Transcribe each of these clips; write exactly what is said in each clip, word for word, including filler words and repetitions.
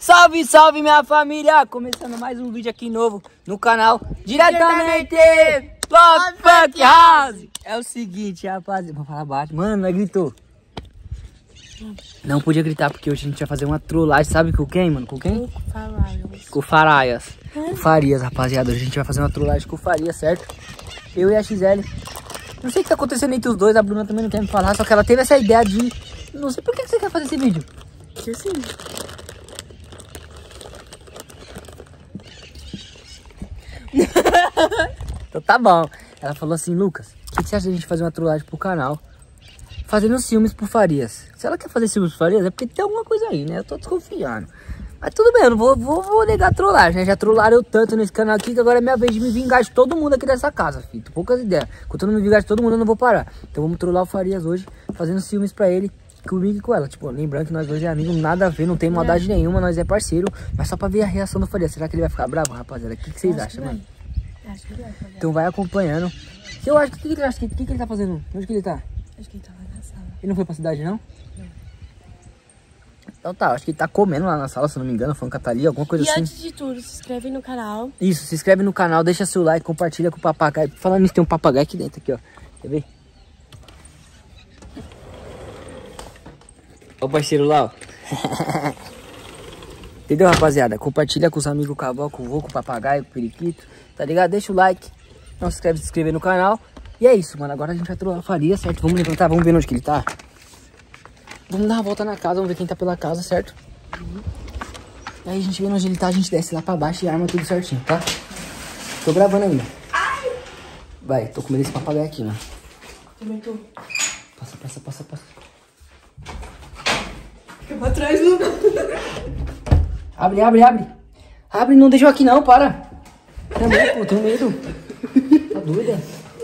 Salve, salve minha família! Começando mais um vídeo aqui novo no canal, diretamente Vlog Funk House. É o seguinte, rapaziada, vou falar baixo. Mano, não gritou. Não podia gritar porque hoje a gente vai fazer uma trollagem, sabe com quem, mano? Com quem? Com Faraias. Com o Faraias. Com Farias, rapaziada. Hoje a gente vai fazer uma trollagem com o Farias, certo? Eu e a X L. Não sei o que tá acontecendo entre os dois, a Bruna também não quer me falar, só que ela teve essa ideia de... Não sei por que você quer fazer esse vídeo. Que sim. Então tá bom. Ela falou assim, Lucas, o que, que você acha de a gente fazer uma trollagem pro canal? Fazendo ciúmes pro Farias. Se ela quer fazer ciúmes pro Farias, é porque tem alguma coisa aí, né? Eu tô desconfiando. Mas tudo bem, eu não vou, vou, vou negar a trollagem, né? Já trollaram eu tanto nesse canal aqui que agora é minha vez de me vingar de todo mundo aqui dessa casa, filho. Tô poucas ideias. Quando eu não me vingar de todo mundo, eu não vou parar. Então vamos trollar o Farias hoje, fazendo ciúmes pra ele, comigo e com ela. Tipo, lembrando que nós dois é amigos, nada a ver, não tem maldade é. nenhuma, nós é parceiro. Mas só pra ver a reação do Farias. Será que ele vai ficar bravo, rapaziada? O que, que vocês Acho acham, que mano? Acho que vai, Então vai acompanhando. Eu acho que o que, que ele acha? O que, que ele tá fazendo? Onde que ele tá? Acho que ele tava na sala. Ele não foi pra cidade, não? Então tá, acho que ele tá comendo lá na sala, se não me engano, falando com a Thalia, alguma coisa e assim. E antes de tudo, se inscreve no canal. Isso, se inscreve no canal, deixa seu like, compartilha com o papagaio. Falando nisso, tem um papagaio aqui dentro, aqui, ó. Quer ver? Olha o parceiro lá, ó. Entendeu, rapaziada? Compartilha com os amigos, com a avó, com o vô, com o papagaio, com o periquito. Tá ligado? Deixa o like, não se inscreve, se inscrever no canal. E é isso, mano. Agora a gente vai trollar a Faria, certo? Vamos levantar, vamos ver onde que ele tá. Vamos dar uma volta na casa, vamos ver quem tá pela casa, certo? Uhum. Aí a gente vê onde ele tá, a gente desce lá pra baixo e arma tudo certinho, tá? Tô gravando ainda. Ai. Vai, tô comendo esse papagaio aqui, mano. Também tô. Passa, passa, passa, passa. Fica pra trás, Lucas. Abre, abre, abre. Abre, não deixa eu aqui não, para. Também, pô, tenho medo. Tá doida?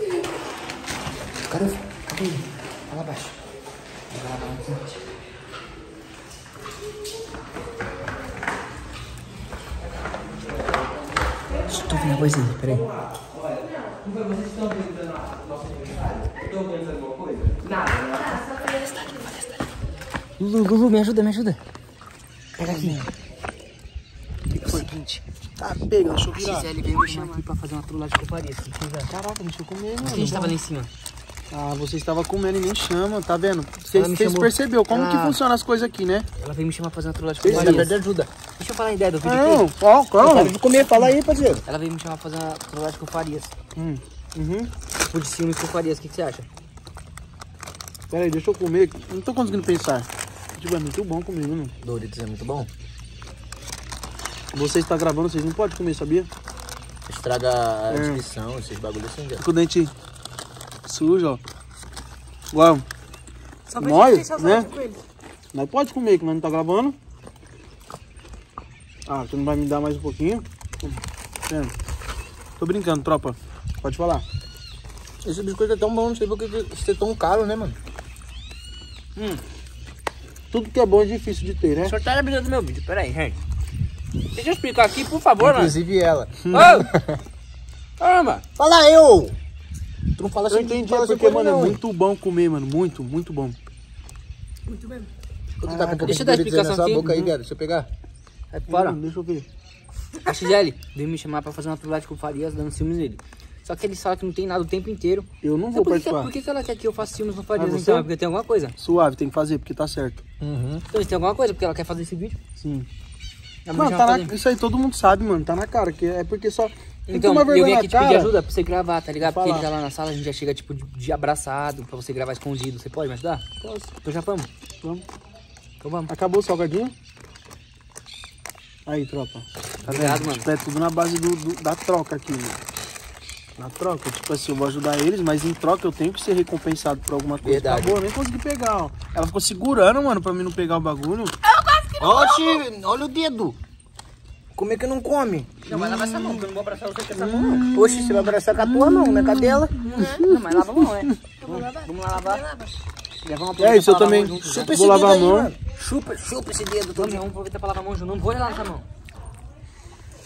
Cadê? Cadê ele? Vai lá abaixo. Vai lá abaixo. Estou vendo a vozinha, peraí. Vocês estão tentando a nossa aniversário? Estão pensando alguma coisa? Nada, né? Lulu, Lulu, me ajuda, me ajuda. Pega aqui. É o seguinte. Tá, pega, deixa eu virar. A X L veio me chamar aqui pra fazer uma trollagem com o Farias. Caraca, deixa eu comer, mano. Por que a gente tava lá em cima? Ah, você estava comendo e nem chama, tá vendo? Vocês chamou... perceberam como ela... que funciona as coisas aqui, né? Ela veio me chamar pra fazer uma trollagem com o Precisa Farias. de ajuda. Deixa eu falar a ideia do vídeo Não, aqui. ó, calma. Eu comer, fala aí, parceiro. Ela veio me chamar pra fazer uma trollagem com o Farias. Hum. Uhum. Tipo de ciúmes com o Farias, o que, que você acha? Pera aí, deixa eu comer. Não tô conseguindo pensar. Tipo, é muito bom comer, mano. Doritos é muito bom. Você está gravando, vocês não podem comer, sabia? Estraga a É. descrição, esses bagulhos assim, já. Com o dente sujo, ó. Uau. Só pra Nós, gente deixar né? com ele. Nós pode comer, que nós não tá gravando. Ah, você não vai me dar mais um pouquinho? É. Tô brincando, tropa. Pode falar. Esse biscoito é tão bom, não sei por que ser tão caro, né, mano? Hum. Tudo que é bom é difícil de ter, né? O senhor tá na brisa do meu vídeo, peraí, gente. Deixa eu explicar aqui, por favor, Inclusive ela. mano. Ô! Caramba! Fala eu! Tu não fala Eu assim, entendi, fala é assim porque, comigo, mano, é não, hein? muito bom comer, mano. Muito, muito bom. Muito bem. Tu tá com um pouco Deixa eu de dar a Doritos aí na explicação sua aqui. boca aí, velho. Deixa eu pegar. Sai fora. Hum, deixa eu ver. A X L veio me chamar pra fazer uma trollagem com o Farias, dando ciúmes nele. Só que ele fala que não tem nada o tempo inteiro. Eu não Então vou por que, participar. por que que ela quer que eu faça ciúmes no Farias, Ah, você? então? É porque tem alguma coisa. Suave, tem que fazer, porque tá certo. Uhum. Então, tem alguma coisa, porque ela quer fazer esse vídeo. Sim. Ela me Mano, chama tá pra na... fazer. isso aí todo mundo sabe, mano. Tá na cara. Que é porque só. Tem Então, que tomar eu vim vergonha aqui te na pedir cara. ajuda pra você gravar, tá ligado? Vou Porque ele falar. tá lá na sala, a gente já chega, tipo, de, de abraçado, pra você gravar escondido. Você pode me ajudar? Posso. Então já vamos. Vamos. Então vamos. Acabou o salgadinho? Aí, tropa. Tá Obrigado, vendo? mano. Tipo, é tudo na base do, do- da troca aqui, mano. Na troca, tipo assim, eu vou ajudar eles, mas em troca eu tenho que ser recompensado por alguma coisa. Verdade. Acabou, eu nem consegui pegar, ó. Ela ficou segurando, mano, pra mim não pegar o bagulho. Oxi, olha o dedo. Como é que não come? Não, mas lava essa mão, que eu não vou abraçar você com essa mão, não. Oxi, você vai abraçar com a tua mão, né? Cadê ela? Não, mas lava a mão, né? Vamos lavar? Vamos lá lavar. Leva uma É isso, eu também. Junto, Chupa Vou esse lavar dedo a aí, mão. mano. Chupa, chupa esse dedo Vamos, todo. vamos aproveitar pra lavar a mão junto. Não vou gelar essa mão.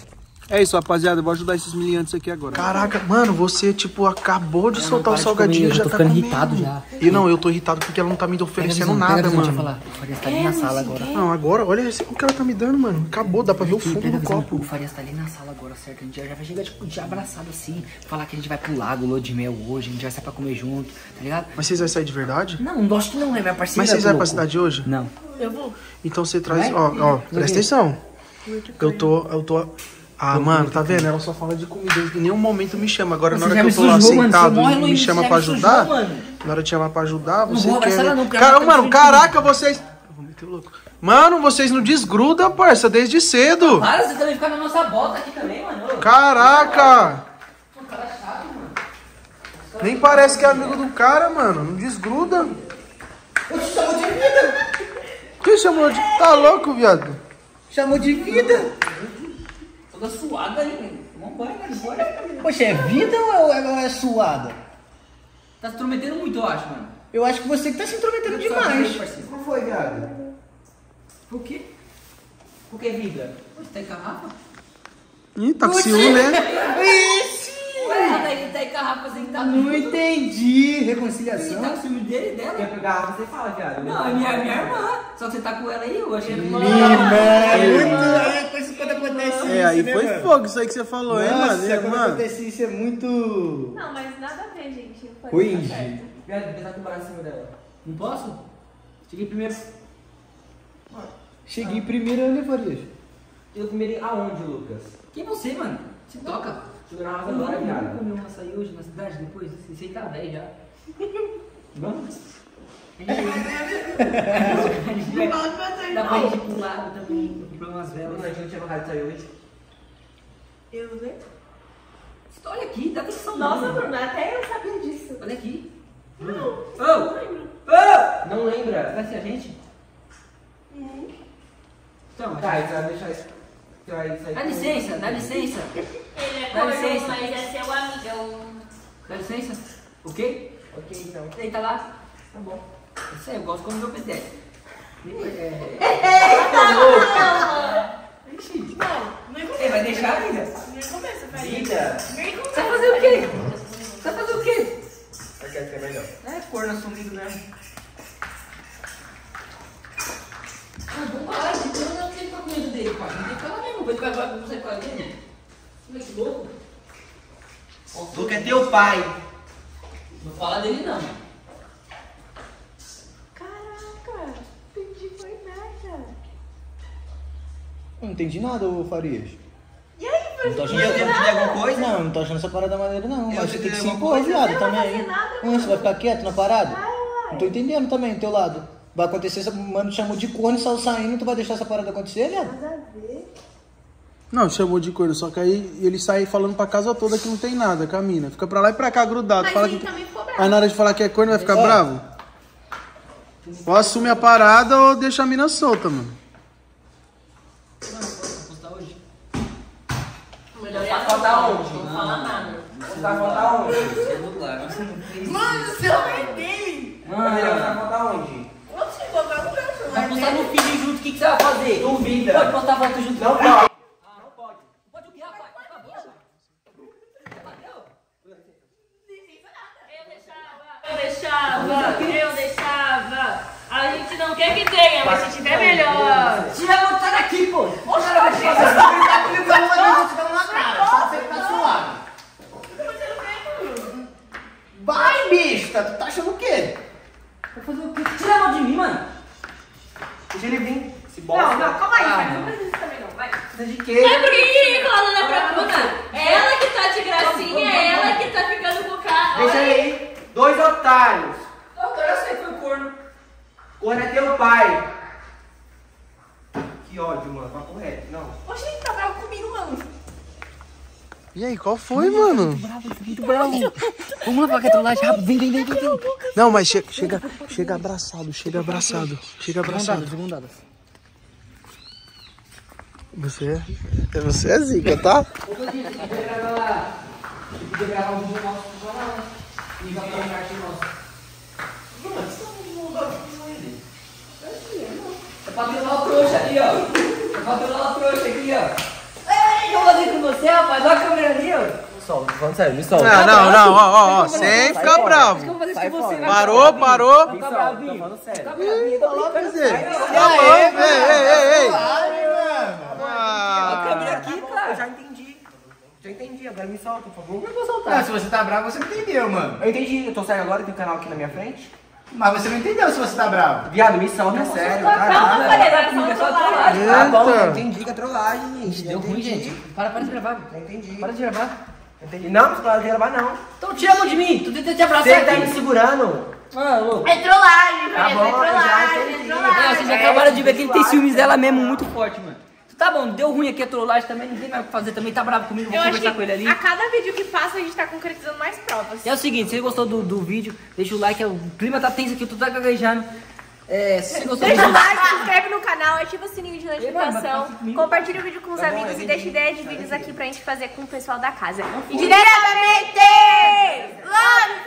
É isso, rapaziada. Eu vou ajudar esses miliantes aqui agora. Caraca, mano, você, tipo, acabou de Não, soltar não, o salgadinho e já tô tá ficando comendo. irritado já. E não, eu tô irritado porque ela não tá me oferecendo nada, pega a visão, mano. deixa eu falar. O Farias tá ali na sala agora. Não, agora, olha esse, o que ela tá me dando, mano. Acabou, dá pra ver o fundo Pega a do visão, copo. O Farias tá ali na sala agora, certo? A gente já vai chegar, tipo, de abraçado assim. Falar que a gente vai pro lago, lua de mel hoje. A gente vai sair pra comer junto, tá ligado? Mas vocês vão sair de verdade? Não, não gosto que não, é minha parceira. Mas vocês vão pra louco. cidade hoje? Não. Eu vou. Então você traz, Vai? ó, ó, presta atenção. Muito Eu tô, eu tô... Ah, mano, tá vendo? Ela só fala de comida. Em nenhum momento me chama. Agora, na Você hora já que eu me tô lá sujou, mano. sentado Você morre, e me Luiz, chama você pra já me ajudar, sujou, mano. na hora de chamar pra ajudar, Não você vou abraçar quer... ela não, porque Cara, ela tá mano, me caraca, vocês... Eu vou meter o louco. Mano, vocês não desgrudam, parça, desde cedo. Para, você também fica na nossa bota aqui também, mano. Caraca. Um cara chato, mano. Nem parece que é amigo do cara, mano. Não desgruda. Eu te chamo de vida. Quem chamou de... Tá louco, viado? Chamou de vida. Toda suada aí, mano. Vambora, cara, bora. Poxa, é vida ou é, ou é suada? Tá se intrometendo muito, eu acho, mano. Eu acho que você que tá se intrometendo demais. Qual foi, viado? Por quê? Por que vida? Você tá em garrafa? Ih, tá com ciúme, né? Ué, ela tá em, tá em garrafa sem tá Não entendi. Você Reconciliação. tá com ciúme dele e dela? Quer pegar a garrafa, você fala, viado. Não, é minha, minha irmã. Só que você tá com ela aí, eu achei irmã. É muito. Aí coisa quando acontece É, aí isso, foi né, mano? fogo isso aí que você falou, hein, Nossa, mano? quando Mano. acontece isso é muito... Não, mas nada a ver, gente. Não foi Cringe. tá certo. Viado, pensar com o braço em cima dela. Não posso? Cheguei primeiro. Cheguei primeiro, eu Farias. Eu primeiro aonde, Lucas? Quem é você, mano? Você toca? Chegou na Eu rosa não agora, vou viado. comer um açaí hoje na cidade depois. Você tá velho já. Vamos? Dá pra gente ir pro lado também. Comprar umas velas. A gente não tinha marcado de sair hoje. Eu não sei. Olha aqui, dá atenção. Nossa, mano. Bruno, até eu sabia disso. Olha aqui. Não, Ô! não lembro. Ô! Não lembra? Vai ser a gente? Hum. Então, Tá, então vai deixar isso. Você vai sair. dá licença, dá licença. Ele é Dá corno, licença. mas é seu amigão. Dá licença. O quê? Ok, então. Deita lá. Tá bom. Isso aí, eu gosto como meu P D. É... Ixi. Não, nem Você vai deixar, vida? Nem começa, Faria. Vida! Nem começa. Você vai fazer o quê? Você vai fazer o quê? Vai querer ser melhor. É, corno assumido mesmo. Ah, vamos parar de ter, eu não tenho com medo dele, pai. Não tem que falar mesmo, vai ficar com você com a dele. Olha que louco. Lucas é teu pai. Não fala dele, não. Caraca, entendi foi nada. Não entendi nada, ô Farias. E aí, Não tô Bruno? achando E eu essa- tenho que dizer alguma coisa? Não, não tô achando essa parada maneira não. Eu Mas você tenho tem que que se dizer impor, alguma viado, coisa? Não vai também. fazer nada, Ah, mano. você vai ficar quieto na parada? Vai, vai. Não tô entendendo também do teu lado. Vai acontecer, essa mano te chamou de corno e saiu saindo, tu vai deixar essa parada acontecer, viado? Nada a ver. Não, chamou de coisa, só que aí ele sai falando pra casa toda que não tem nada com a mina. Fica pra lá e pra cá grudado. Mas Fala ele que... também ficou bravo. Aí na hora de falar que é corno vai ficar Ó. bravo? Ou assume a parada ou deixa a mina solta, mano. Postar hoje? Melhor Vai é faltar não, onde? Não fala nada. Você vai faltar onde? Celular, você não fez. Mano, o celular é dele. Mano, ele vai faltar onde? Onde você botar o meu Vai celular postar dele? no vídeo junto, o que, que você vai fazer? Duvida. Pode postar foto junto. Não pode. Não pode. Pode o quê, rapaz? Acabou. Bateu? Eu deixava, eu deixava, eu deixava. A gente não quer que tenha, mas se tiver melhor. Tira a moto daqui, pô. Oxe, Vai, besta! Tu tá achando o quê? Vai fazer o quê? Tira a mão de mim, mano. Deixa ele vir. Se Não, bosta. não, calma aí, Ah, vai. não. Não faz isso também não, vai. Precisa de É quê? porque que fica falando na pra É ela que tá de gracinha, é ela que tá ficando com o cara. Deixa Olha ele ir. Dois otários. Doutor, eu sei que foi corno. Corno é teu pai. Que ódio, mano. Papo reto. Não. Oxe, ele tá bravo comigo, mano. E aí, qual foi, mano? Muito bravo. Vamos lá pra cá, trollagem rápido. Vem, vem, vem, vem. vem. Não, mas chega, chega, chega abraçado, chega abraçado, chega abraçado. segundadas. Você é, você é zica, tá? Ô, Codinha, você podia gravar lá. Você podia gravar um vídeo nosso pro canal, né? E já tem um card nosso. É pra trollar o trouxa ali, ó. É pra trollar o trouxa aqui, ó. que eu vou fazer com você, rapaz? Olha a câmera ali, ó. Solta, falando sério, me solta. Não, não, não, ó, ó, ó, sem ficar bravo. Eu vou fazer isso com você, vai. Parou, parou. Tá bravinho? Tô falando sério. Tá bravinho, tô brincando. Tá bom, ei, ei, ei, ei. A Ah, câmera aqui, Eu cara. já entendi. Já entendi, agora me solta, por favor. Eu vou soltar. Ah, se você tá bravo, você não entendeu, mano. Eu entendi, eu tô saindo agora, tem um canal aqui na minha frente. Mas você não entendeu se você tá bravo. Viado, me solta, é sério, Calma, caralho. falei, Vai vai comigo, é só soltar. trollagem. Tá bom, Eita. eu entendi que é trollagem, gente. Deu ruim, gente. Para, para de gravar. Eu entendi. Para de gravar. Entendi. Não, não tô de gravar, não. Então tira a mão de mim. Tu tenta te abraçar Você tá me aqui. segurando. Ah, louco. É trollagem, Tá Vanessa, bom, é eu já trollagem, é entendi. trollagem. É, vocês já acabaram de ver que ele tem ciúmes dela mesmo muito forte, mano. Tá bom, deu ruim aqui a trollagem também, ninguém vai fazer também, tá bravo comigo, vou Eu acho conversar que com ele ali. a cada vídeo que passa a gente tá concretizando mais provas. E é o seguinte, se você gostou do, do vídeo, deixa o like, o clima tá tenso aqui, tu tá gaguejando. É, se você gostou do Deixa o vídeo... like, se inscreve no canal, ativa o sininho de notificação, comigo. compartilha o vídeo com os Tá bom, amigos eu e deixa entendi. ideia de vídeos aqui pra gente fazer com o pessoal da casa. E diretamente, Love